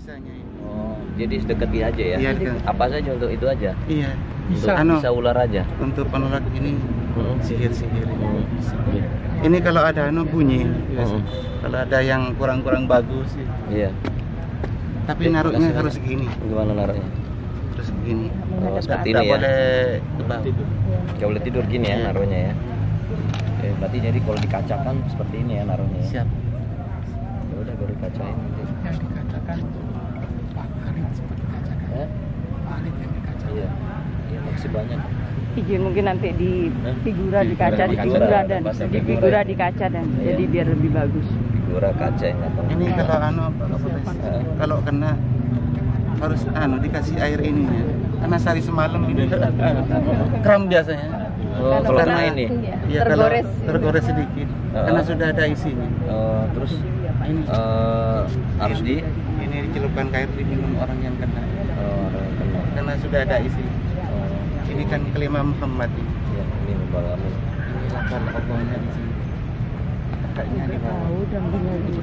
bisanya ini. Oh, jadi sedekat dia aja ya? Iya, dekat. Apa saja untuk itu aja? Iya. Bisa, Anu, bisa ular aja? untuk penolak ini sihir-sihir ini. Bisa. Iya. Ini kalau ada bunyi biasa. Kalau ada yang kurang-kurang bagus sih. Iya. Tapi naruhnya harus gini. Gimana naruhnya? Terus begini. Oh, seperti Nggak ini ya? boleh tebal. Nggak boleh tidur gini ya Iya. naruhnya ya? Oke, berarti jadi kalau dikacakan seperti ini ya naruhnya ya? Siap. Ya udah baru dikacain nanti. Yang dikacakan parit seperti kacakan. Parit yang dikacakan. Iya. Iya, makasih banyak. Iya, mungkin nanti di figura Di dikaca, di figura, figura dan pas di figura. figura dikaca dan Iya. jadi biar lebih bagus. Figura kaca yang atau Ini kalau kalau kena harus dikasih air ini ya. Karena sehari semalam ini kram biasanya. Oh, kalau Karena kena ini? Iya, kalau Tergores. tergores sedikit. Karena sudah ada isinya. Terus Ini harus di ini dicelupkan ke air diminum orang yang kena. kena. Karena sudah ada isi. Ini kan kelima Muhammad ini. Ya, ini membawa amin. Ini lakal Allahnya di sini. Kakaknya di bawah. dan tinggal di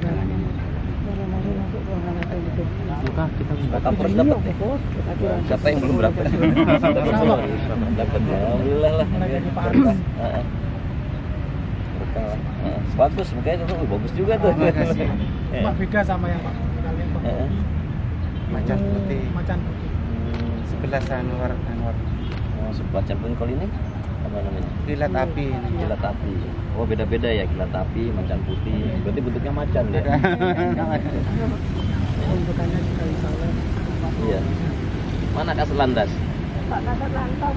Buka kita Kakak pers dapat deh. Siapa yang belum dapat? Dapat ya. Alhamdulillah lah. Heeh. Berkah. Bagus, makanya itu bagus juga tuh. Makasih. Pak beda sama yang Pak kalian Pak. Heeh. Macan putih. Macan putih. Sebelah Anwar. Oh, sebacan pun kalau ini apa namanya? Kilat api ini. Kilat api. Oh, beda-beda ya kilat api, macan putih. Berarti bentuknya macan ya? Bentukannya sekali salah. Iya. Mana kasat lantas? Pak Kasat Lantas.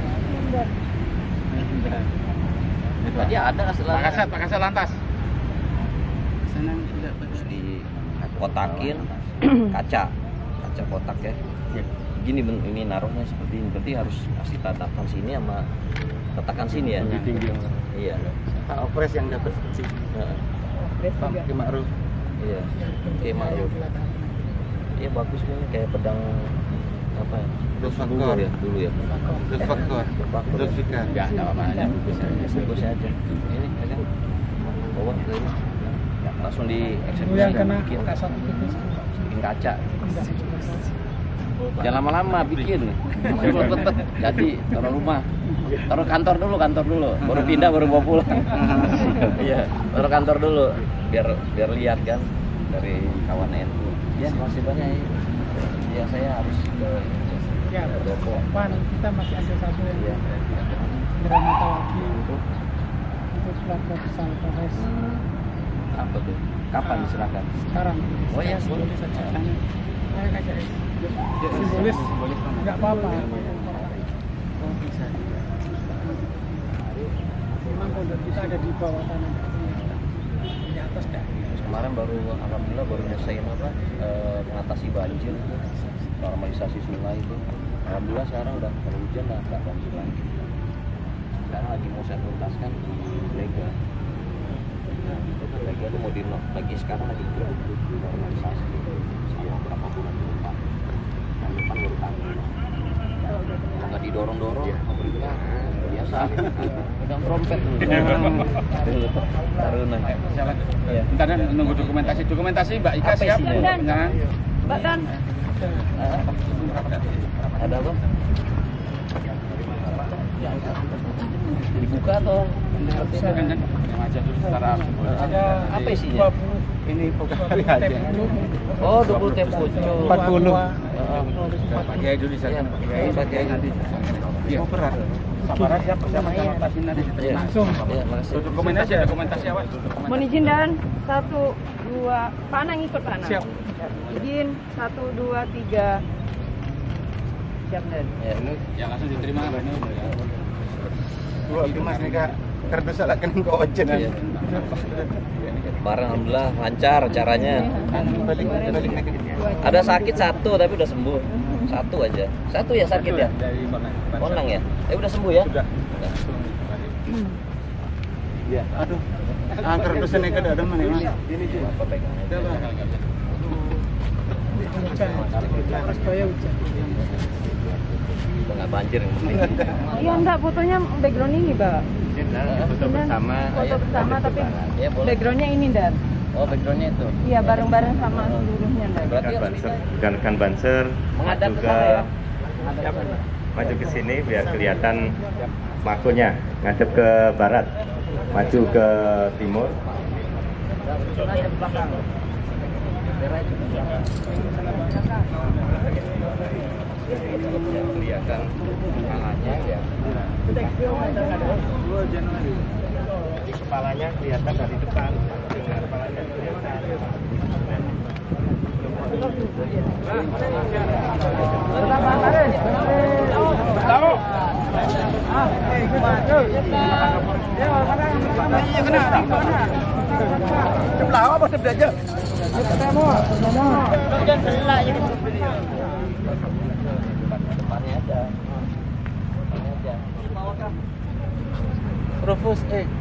Tadi ada kasat lantas. Pak Kasat lantas. Sana tidak Terus dikotakin kaca kotak ya. Gini ini naruhnya seperti ini. Berarti harus kasih tatakan sini sama tatakan sini ya. Iya. Pak Opres yang dapat sih. Heeh. Pak Ki Ma'ruf. Iya. Oke, Mario. Iya bagus kan kayak pedang apa ya? Zulfakar ya dulu ya. Zulfakar. Zulfikar. Enggak apa-apa aja. Bungkusnya aja. Ini ya kan. Bawa ke ini. Langsung di eksekusi. Yang kena bikin kasat itu bikin kaca. Jangan lama-lama bikin. Cepet-cepet. Jadi taruh rumah. Taruh kantor dulu, baru pindah, baru bawa pulang. Iya, taruh kantor dulu, biar lihat kan dari kawan NU. Ya, masih banyak ya. Ya saya harus ke ya, toko. Pan, kita masih ada satu yang Iya. drama lagi itu surat besar Polres Apa tuh? Kapan diserahkan? sekarang. Oh iya, boleh. Saya kaca simbolis, nggak apa-apa. Oh, bisa. Memang kondor kita ada di bawah tanah, di atas dah. Kemarin alhamdulillah baru nyelesain mengatasi banjir itu, normalisasi sungai itu. Alhamdulillah sekarang udah kalau hujan nggak banjir lagi. Sekarang lagi mau saya tuntaskan di Lega. Lega itu mau lagi sekarang lagi normalisasi selama berapa bulan ke depan. Tahun depan baru kami. Nggak didorong-dorong, pemerintah biasa. Udah trompet dulu. Taruna. Iya. Bentar nunggu dokumentasi Mbak Ika Apa siap. isinya? Mbak Dan. Ada apa? Dibuka atau Ada apa isinya? Ini pokoknya aja. Oh, 20 teh pucuk. 40. Pak Kiai dulu di sana. Pak Kiai nanti. Mau berat. Sabar aja persiapan pasti nanti Iya. langsung. Iya, makasih. Dokumentasi awal. Mohon izin Dan. 1, 2. Pak Anang ikut Pak Anang. Siap. Izin 1, 2, 3. Siap Dan. Ya. Ya langsung diterima ini. Dua itu Mas Nika kardus salah kan ke ojen. Iya. Barang alhamdulillah lancar caranya. Balik naik. Ada sakit satu tapi udah sembuh. Satu aja. Satu ya sakit ya? Dari Konang ya? Udah sembuh ya? Sudah. Iya. Aduh. Kardusnya naik ke dalam mana Mas? Ini juga apa pegangnya? Harus bayar hujan. Udah nggak banjir yang penting. Iya enggak, fotonya background ini, Mbak. Foto bersama. Foto bersama tapi Ya boleh. backgroundnya ini Dan. Oh, backgroundnya itu. Iya, bareng-bareng sama seluruhnya. Berarti Kan banser menghadap ke sana ya. maju ke sini biar kelihatan makonya, ngadep ke barat, maju ke timur. Kelihatan kepalanya ya. Kepalanya kelihatan dari depan. Kepalanya kelihatan. Sebelah apa sebelah aja? Depannya aja. Rufus,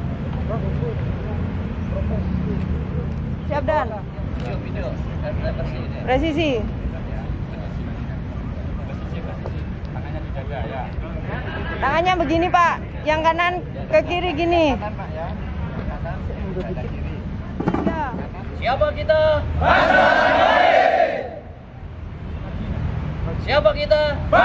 Siap Dan. video. Presisi. Tangannya begini Pak, yang kanan ke kiri gini. Ya. Siapa kita? Siapa kita?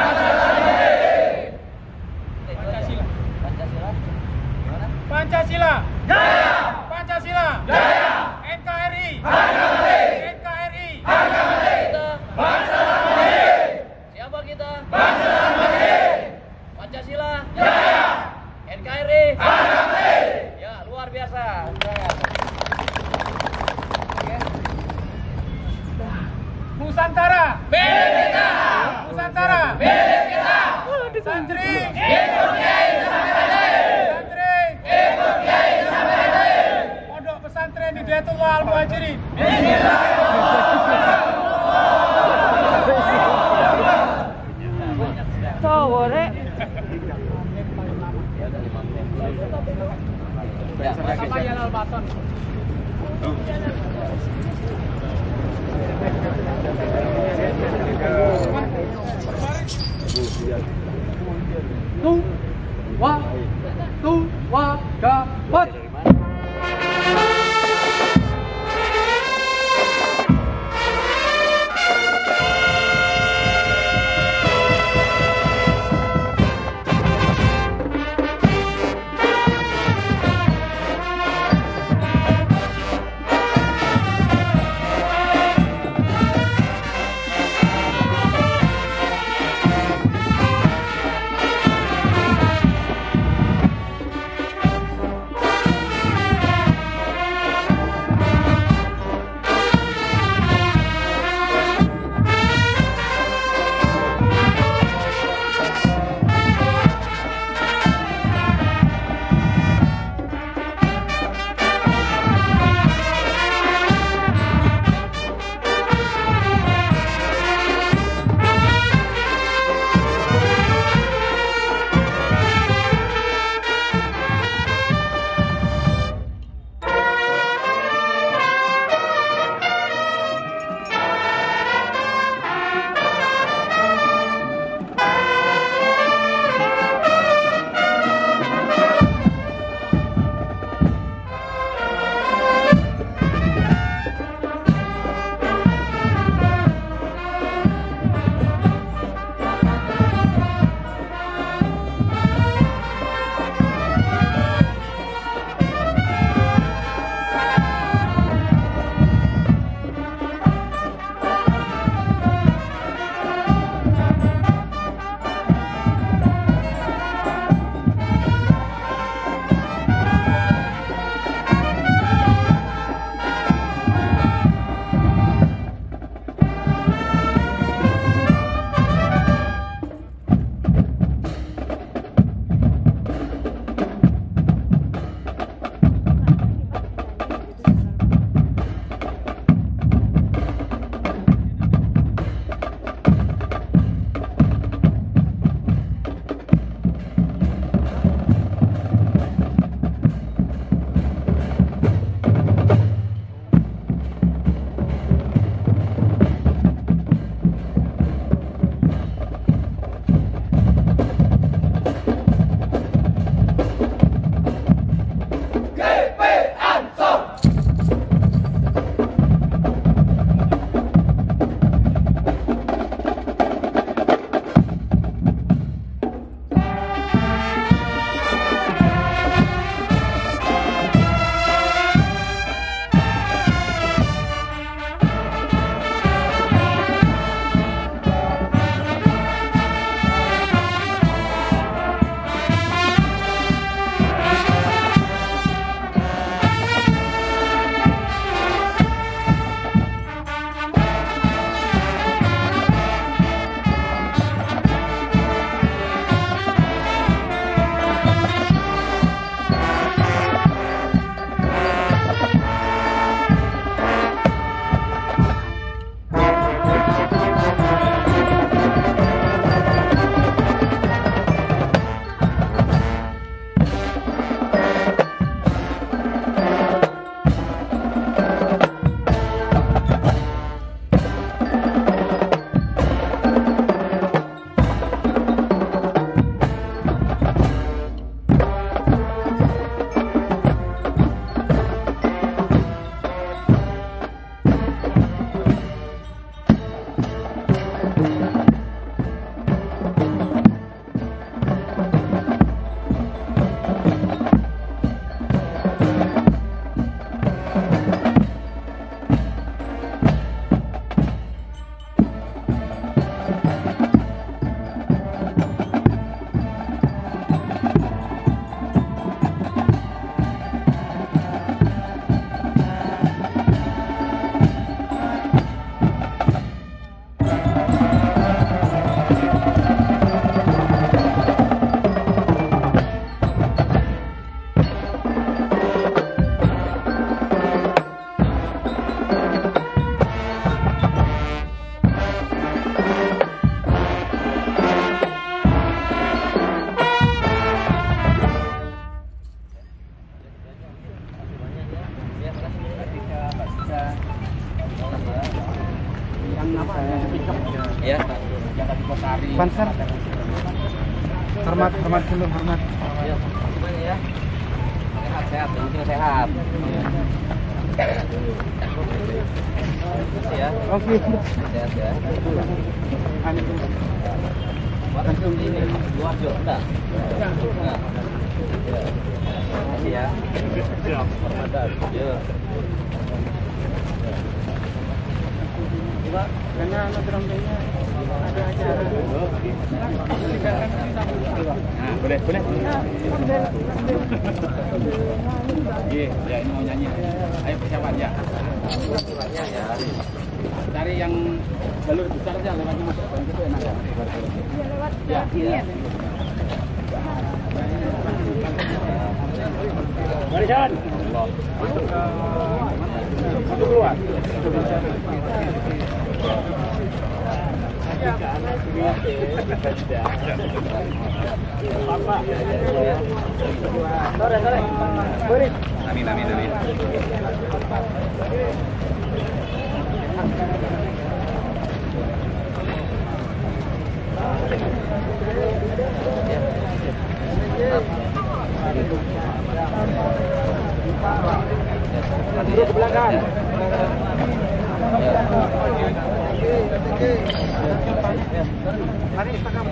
Pancasila. Jaya. Pancasila. Jaya. NKRI. NKRI. NKRI. Kita. Bangsa dan Mandiri. Siapa kita? Bangsa dan Mandiri. Pancasila. Jaya. NKRI. NKRI. Ya, luar biasa. Nusantara. Milik kita. Nusantara. Milik kita. Santri. Ikut Kiai Santri. Ikut Kiai Santri. Pondok pesantren Hidayatullah Al-Muhajirin. Cowok rek. Ya, Sama Yalal Baton. Ya. Panser. Hormat dulu, hormat. Ya, gimana ya? Sehat, yang penting sehat. Ya. Oke. Sehat ya. Langsung ini, luar jo, enggak? Nah. Ya. Makasih ya. Hormatan. Ya. Pak, karena anak rombengnya ada acara. Nah, boleh. Iya, ya ini mau nyanyi. Ayo persiapan ya. Cari yang jalur besar aja, lewatnya masuk ke itu enak ya. Iya, lewat sini ya. Barisan. Masuk keluar. Sore. Boris. Amin. Duduk ke belakang. Mari kita kamu.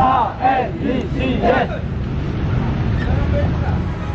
HNI, yes.